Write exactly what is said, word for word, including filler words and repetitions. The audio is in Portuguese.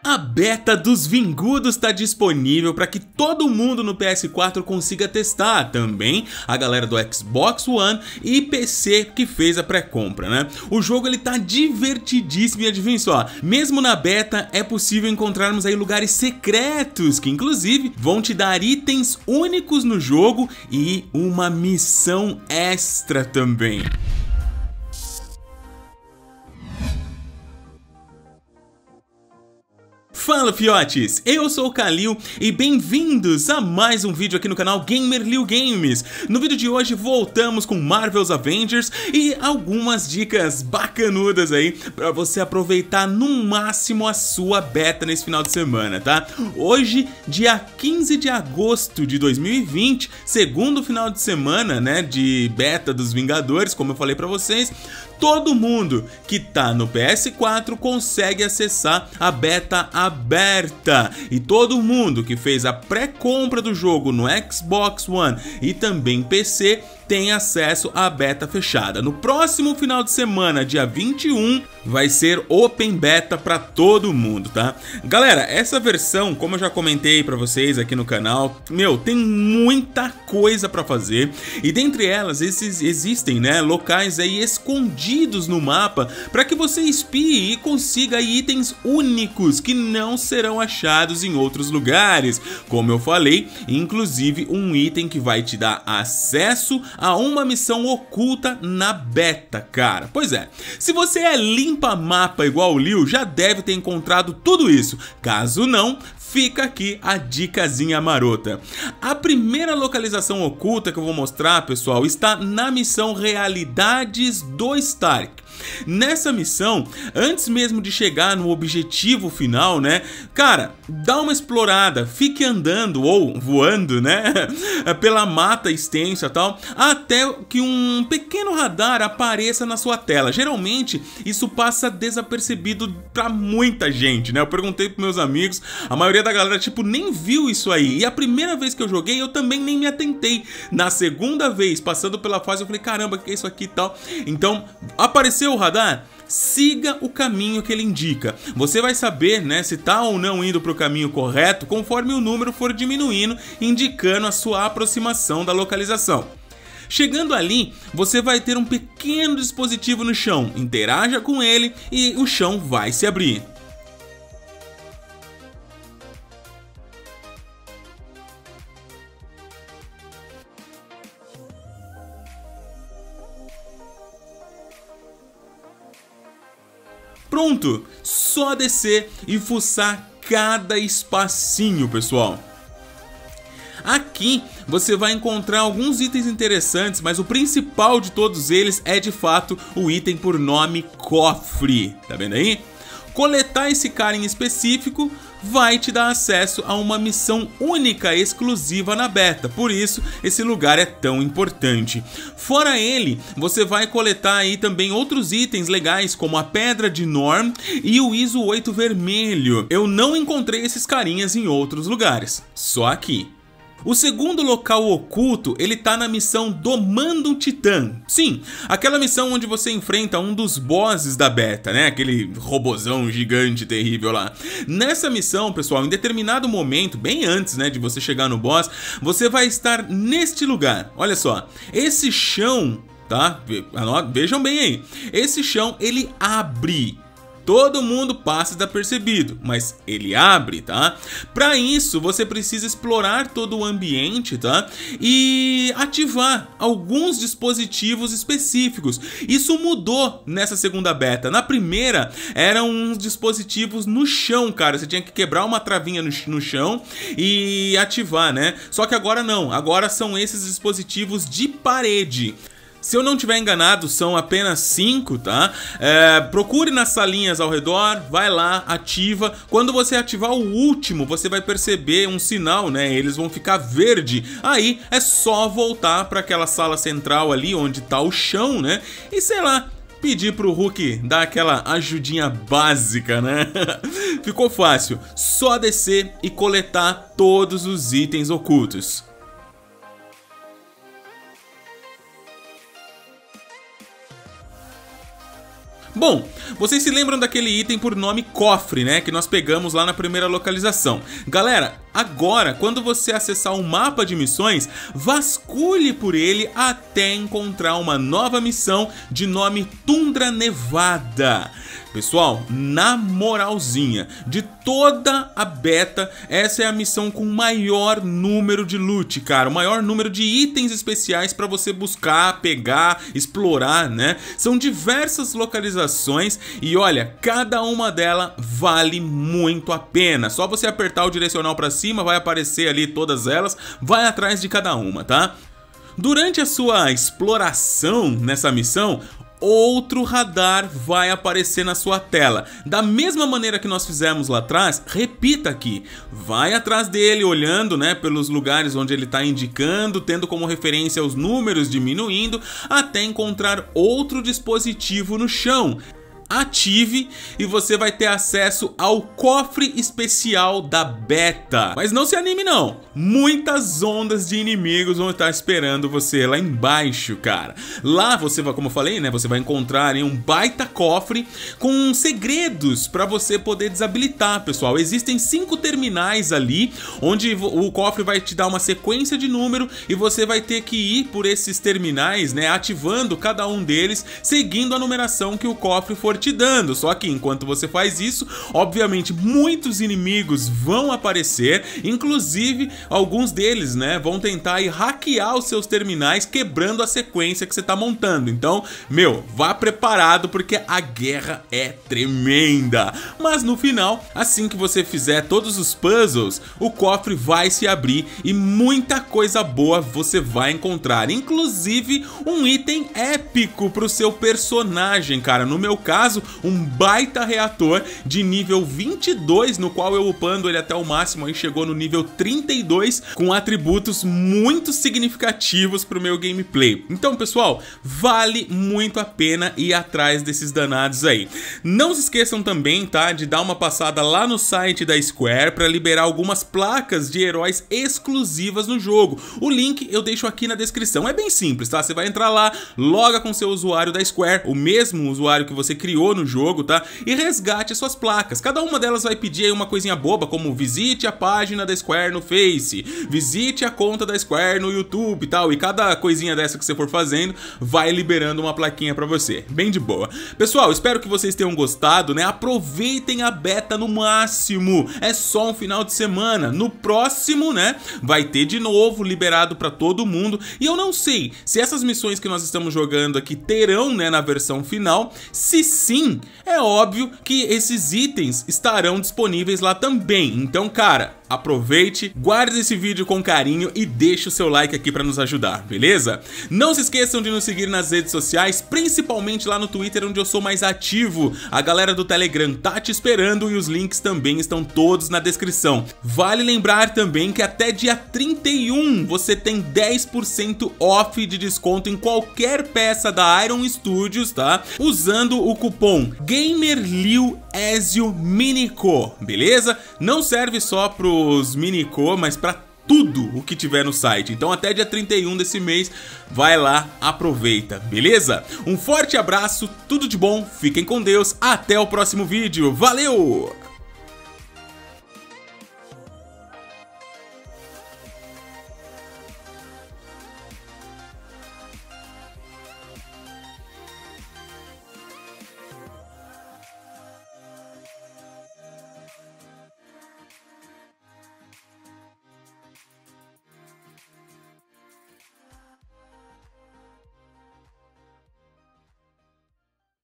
A beta dos Vingudos está disponível para que todo mundo no P S quatro consiga testar, também a galera do Xbox One e P C que fez a pré-compra, né? O jogo ele tá divertidíssimo e adivinha só, mesmo na beta é possível encontrarmos aí lugares secretos que inclusive vão te dar itens únicos no jogo e uma missão extra também. Fala fiotes, eu sou o Kalil e bem-vindos a mais um vídeo aqui no canal Gamerliu Games. No vídeo de hoje voltamos com Marvel's Avengers e algumas dicas bacanudas aí pra você aproveitar no máximo a sua beta nesse final de semana, tá? Hoje, dia quinze de agosto de dois mil e vinte, segundo final de semana, né, de beta dos Vingadores, como eu falei pra vocês, todo mundo que tá no P S quatro consegue acessar a beta aberta e todo mundo que fez a pré-compra do jogo no Xbox One e também P C tem acesso à beta fechada. No próximo final de semana, dia vinte e um, vai ser Open Beta para todo mundo, tá? Galera, essa versão, como eu já comentei para vocês aqui no canal, meu, tem muita coisa para fazer e dentre elas esses existem, né, locais aí escondidos no mapa para que você espie e consiga itens únicos que não serão achados em outros lugares. Como eu falei, inclusive um item que vai te dar acesso a uma missão oculta na beta, cara. Pois é, se você é limpa-mapa igual o Liu, já deve ter encontrado tudo isso. Caso não, fica aqui a dicasinha marota. A primeira localização oculta que eu vou mostrar, pessoal, está na missão Realidades do Stark. Nessa missão, antes mesmo de chegar no objetivo final, né, cara, dá uma explorada, fique andando ou voando, né, pela mata extensa e tal, até que um pequeno radar apareça na sua tela. Geralmente, isso passa desapercebido pra muita gente, né, eu perguntei pros meus amigos, a maioria da galera, tipo, nem viu isso aí, e a primeira vez que eu joguei, eu também nem me atentei. Na segunda vez, passando pela fase, eu falei, caramba, o que é isso aqui e tal? Então, apareceu o radar, siga o caminho que ele indica. Você vai saber, né, se tá ou não indo para o caminho correto conforme o número for diminuindo, indicando a sua aproximação da localização. Chegando ali, você vai ter um pequeno dispositivo no chão. Interaja com ele e o chão vai se abrir. Pronto, só descer e fuçar cada espacinho, pessoal. Aqui você vai encontrar alguns itens interessantes, mas o principal de todos eles é de fato o item por nome Cofre. Tá vendo aí? Coletar esse cara em específico vai te dar acesso a uma missão única exclusiva na beta, por isso esse lugar é tão importante. Fora ele, você vai coletar aí também outros itens legais como a Pedra de Norn e o I S O oito vermelho. Eu não encontrei esses carinhas em outros lugares, só aqui. O segundo local oculto, ele tá na missão Domando Titã. Sim, aquela missão onde você enfrenta um dos bosses da beta, né? Aquele robozão gigante terrível lá. Nessa missão, pessoal, em determinado momento, bem antes, né, de você chegar no boss, você vai estar neste lugar. Olha só, esse chão, tá? Vejam bem aí. Esse chão, ele abre. Todo mundo passa desapercebido, mas ele abre, tá? Para isso, você precisa explorar todo o ambiente, tá? E ativar alguns dispositivos específicos. Isso mudou nessa segunda beta. Na primeira, eram uns dispositivos no chão, cara. Você tinha que quebrar uma travinha no, no chão e ativar, né? Só que agora não. Agora são esses dispositivos de parede. Se eu não tiver enganado, são apenas cinco, tá? É, procure nas salinhas ao redor, vai lá, ativa. Quando você ativar o último, você vai perceber um sinal, né? Eles vão ficar verde. Aí é só voltar para aquela sala central ali, onde tá o chão, né? E sei lá, pedir pro Hulk dar aquela ajudinha básica, né? Ficou fácil. Só descer e coletar todos os itens ocultos. Bom, vocês se lembram daquele item por nome cofre, né, que nós pegamos lá na primeira localização. Galera, agora, quando você acessar um mapa de missões, vasculhe por ele até encontrar uma nova missão de nome Tundra Nevada. Pessoal, na moralzinha, de toda a beta, essa é a missão com maior número de loot, cara. O maior número de itens especiais para você buscar, pegar, explorar, né? São diversas localizações e olha, cada uma delas vale muito a pena. Só você apertar o direcional para cima, vai aparecer ali todas elas, vai atrás de cada uma, tá? Durante a sua exploração nessa missão, outro radar vai aparecer na sua tela. Da mesma maneira que nós fizemos lá atrás, repita aqui. Vai atrás dele, olhando, né, pelos lugares onde ele está indicando, tendo como referência os números diminuindo, até encontrar outro dispositivo no chão. Ative e você vai ter acesso ao cofre especial da beta. Mas não se anime não, muitas ondas de inimigos vão estar esperando você lá embaixo, cara. Lá você vai, como eu falei, né, você vai encontrar um baita cofre com segredos para você poder desabilitar, pessoal. Existem cinco terminais ali, onde o cofre vai te dar uma sequência de número e você vai ter que ir por esses terminais, né, ativando cada um deles, seguindo a numeração que o cofre for te dando. Só que enquanto você faz isso, obviamente muitos inimigos vão aparecer, inclusive alguns deles, né, vão tentar ir hackear os seus terminais, quebrando a sequência que você tá montando. Então, meu, vá preparado porque a guerra é tremenda. Mas no final, assim que você fizer todos os puzzles, o cofre vai se abrir e muita coisa boa você vai encontrar, inclusive um item épico pro seu personagem, cara. No meu caso, um baita reator de nível vinte e dois, no qual eu upando ele até o máximo aí chegou no nível trinta e dois, com atributos muito significativos pro meu gameplay. Então, pessoal, vale muito a pena ir atrás desses danados aí. Não se esqueçam também, tá, de dar uma passada lá no site da Square para liberar algumas placas de heróis exclusivas no jogo. O link eu deixo aqui na descrição. É bem simples, tá? Você vai entrar lá, loga com seu usuário da Square, o mesmo usuário que você criou no jogo, tá? E resgate as suas placas. Cada uma delas vai pedir aí uma coisinha boba, como visite a página da Square no Face, visite a conta da Square no YouTube e tal. E cada coisinha dessa que você for fazendo, vai liberando uma plaquinha pra você. Bem de boa. Pessoal, espero que vocês tenham gostado, né? Aproveitem a beta no máximo. É só um final de semana. No próximo, né, vai ter de novo liberado pra todo mundo. E eu não sei se essas missões que nós estamos jogando aqui terão, né, na versão final. Se sim, é óbvio que esses itens estarão disponíveis lá também. Então, cara, aproveite, guarde esse vídeo com carinho e deixe o seu like aqui para nos ajudar, beleza? Não se esqueçam de nos seguir nas redes sociais, principalmente lá no Twitter, onde eu sou mais ativo. A galera do Telegram tá te esperando e os links também estão todos na descrição. Vale lembrar também que até dia trinta e um você tem dez por cento off de desconto em qualquer peça da Iron Studios, tá? Usando o cupom GamerLiuEzioMinico, beleza? Não serve só pros Minico, mas pra tudo o que tiver no site. Então até dia trinta e um desse mês, vai lá, aproveita, beleza? Um forte abraço, tudo de bom, fiquem com Deus, até o próximo vídeo, valeu!